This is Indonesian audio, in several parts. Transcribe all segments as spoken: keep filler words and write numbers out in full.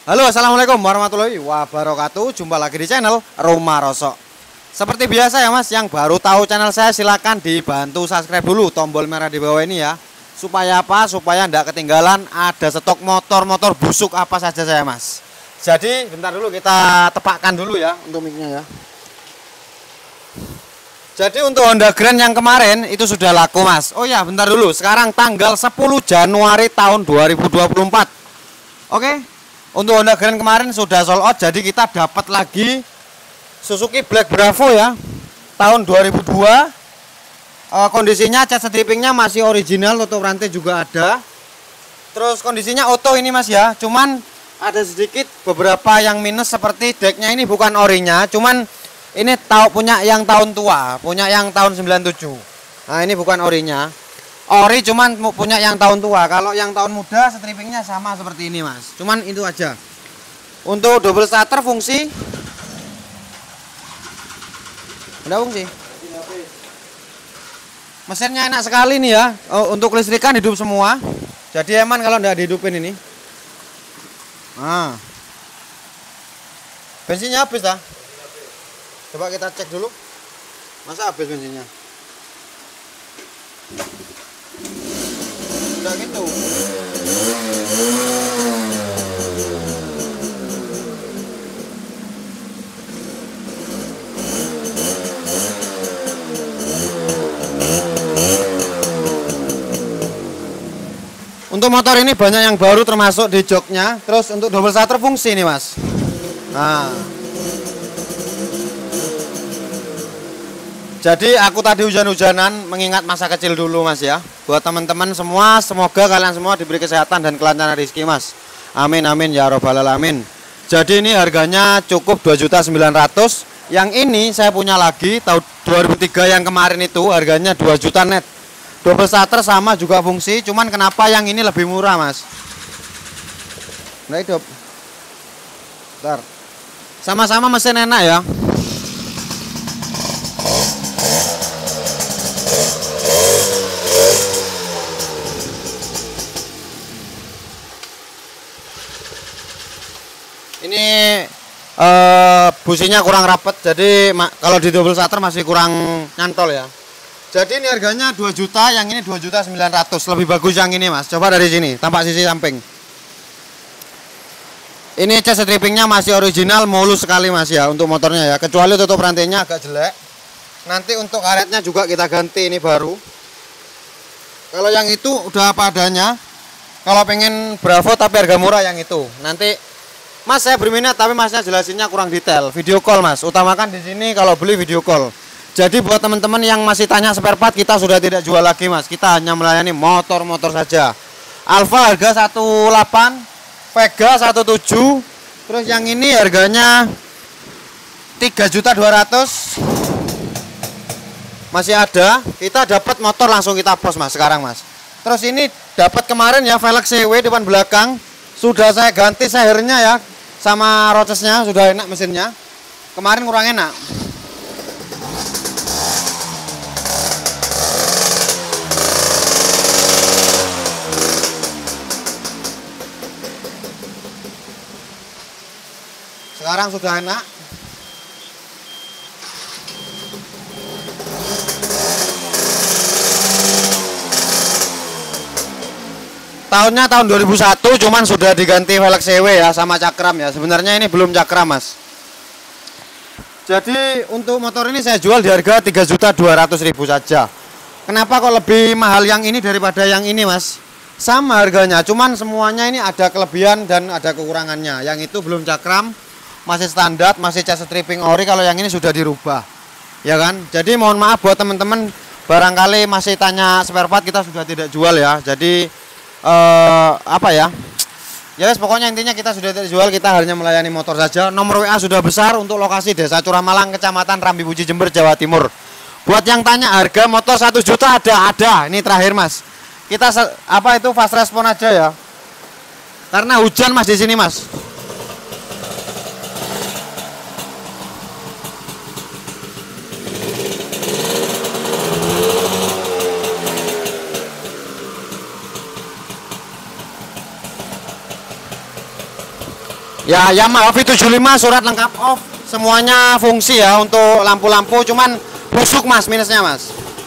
Halo, assalamualaikum warahmatullahi wabarakatuh. Jumpa lagi di channel Rumah Rosok. Seperti biasa ya mas, yang baru tahu channel saya silahkan dibantu subscribe dulu, tombol merah di bawah ini ya. Supaya apa? Supaya tidak ketinggalan ada stok motor-motor busuk apa saja saya mas. Jadi bentar dulu kita tepakkan dulu ya untuk mic-nya ya. Jadi untuk Honda Grand yang kemarin itu sudah laku mas. Oh ya bentar dulu, sekarang tanggal sepuluh Januari tahun dua ribu dua puluh empat. Oke. Untuk Honda Grand kemarin sudah sold out, jadi kita dapat lagi Suzuki Black Bravo ya, tahun dua ribu dua. E, kondisinya cat strippingnya masih original, tutup rantai juga ada. Terus kondisinya auto ini mas ya, cuman ada sedikit beberapa yang minus seperti decknya ini bukan orinya, cuman ini tahu punya yang tahun tua, punya yang tahun sembilan puluh tujuh. Nah ini bukan orinya. Ori cuman punya yang tahun tua. Kalau yang tahun muda strippingnya sama seperti ini mas. Cuman itu aja. Untuk double starter fungsi udah fungsi. Mesinnya enak sekali nih ya. Oh, untuk listrikan hidup semua. Jadi aman kalau nggak dihidupin ini. Nah. Bensinnya habis dah. Coba kita cek dulu. Masa habis bensinnya? Udah gitu. Untuk motor ini banyak yang baru termasuk di joknya. Terus untuk double starter fungsi nih mas. Nah, jadi aku tadi hujan-hujanan mengingat masa kecil dulu mas ya. Buat teman-teman semua, semoga kalian semua diberi kesehatan dan kelancaran rezeki mas. Amin amin ya robbal alamin. Jadi ini harganya cukup dua juta sembilan ratus. Yang ini saya punya lagi tahun dua ribu tiga yang kemarin itu harganya dua juta net. Double starter sama juga fungsi, cuman kenapa yang ini lebih murah mas? Nah hidup. Bentar. Sama-sama mesin enak ya. Ini uh, businya kurang rapet, jadi kalau di double starter masih kurang nyantol ya. Jadi ini harganya dua juta, yang ini dua juta sembilan ratus. Lebih bagus yang ini mas. Coba dari sini, tampak sisi samping. Ini cat strippingnya masih original, mulus sekali mas ya untuk motornya ya. Kecuali tutup rantainya agak jelek. Nanti untuk karetnya juga kita ganti, ini baru. Kalau yang itu udah apa adanya. Kalau pengen Bravo tapi harga murah yang itu. Nanti mas saya berminat tapi masnya jelasinnya kurang detail. Video call mas, utamakan di sini kalau beli video call. Jadi buat teman-teman yang masih tanya spare part, kita sudah tidak jual lagi mas. Kita hanya melayani motor-motor saja. Alfa harga satu delapan, Vega satu tujuh. Terus yang ini harganya tiga juta dua ratus. Masih ada. Kita dapat motor langsung kita post mas sekarang mas. Terus ini dapat kemarin ya velg C W depan belakang. Sudah saya ganti sehernya ya, sama rocesnya sudah enak mesinnya. Kemarin kurang enak. Sekarang sudah enak. Tahunnya tahun dua ribu satu, cuman sudah diganti velg C W ya sama cakram ya. Sebenarnya ini belum cakram mas. Jadi untuk motor ini saya jual di harga tiga juta dua ratus ribu saja. Kenapa kok lebih mahal yang ini daripada yang ini mas? Sama harganya, cuman semuanya ini ada kelebihan dan ada kekurangannya. Yang itu belum cakram, masih standar, masih cat stripping ori. Kalau yang ini sudah dirubah ya kan. Jadi mohon maaf buat teman-teman, barangkali masih tanya spare part, kita sudah tidak jual ya. Jadi Uh, apa ya ya guys, pokoknya intinya kita sudah terjual, kita hanya melayani motor saja. Nomor W A sudah besar untuk lokasi Desa Curamalang, Kecamatan Rambi Puji, Jember, Jawa Timur. Buat yang tanya harga motor satu juta, ada ada ini terakhir mas. Kita apa itu fast respon aja ya, karena hujan mas di sini mas. Ya Yamaha V tujuh puluh lima surat lengkap off, semuanya fungsi ya untuk lampu-lampu, cuman busuk mas minusnya mas.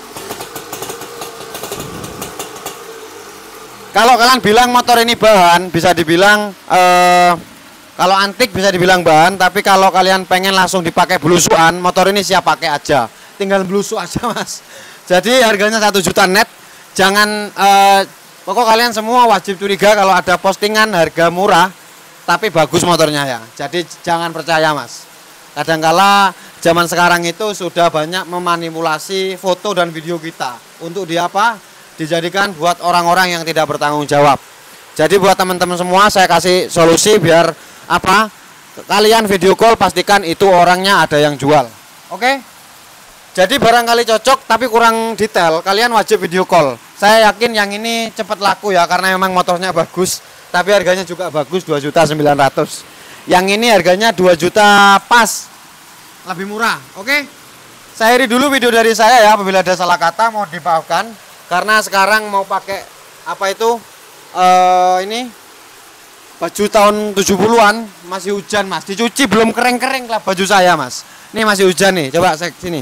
Kalau kalian bilang motor ini bahan, bisa dibilang eh, kalau antik bisa dibilang bahan, tapi kalau kalian pengen langsung dipakai belusuan, motor ini siap pakai aja, tinggal belusuk aja mas. Jadi harganya satu juta net. Jangan eh, pokok kalian semua wajib curiga kalau ada postingan harga murah tapi bagus motornya ya. Jadi jangan percaya mas. Kadangkala zaman sekarang itu sudah banyak memanipulasi foto dan video kita untuk di apa? Dijadikan buat orang-orang yang tidak bertanggung jawab. Jadi buat teman-teman semua saya kasih solusi biar apa? Kalian video call pastikan itu orangnya ada yang jual. Oke? Jadi barangkali cocok tapi kurang detail, kalian wajib video call. Saya yakin yang ini cepat laku ya karena memang motornya bagus, tapi harganya juga bagus dua juta sembilan ratus ribu. Yang ini harganya dua juta pas. Lebih murah. Oke? Saya akhiri dulu video dari saya ya, apabila ada salah kata mohon dimaafkan. Karena sekarang mau pakai apa itu uh, ini baju tahun tujuh puluhan, masih hujan mas, dicuci belum kering-kering lah baju saya mas. Ini masih hujan nih, coba saya sini.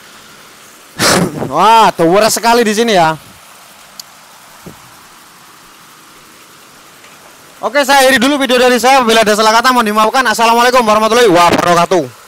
Wah, tua sekali di sini ya. Oke, saya akhiri dulu video dari saya. Bila ada salah kata mohon dimaafkan. Assalamualaikum warahmatullahi wabarakatuh.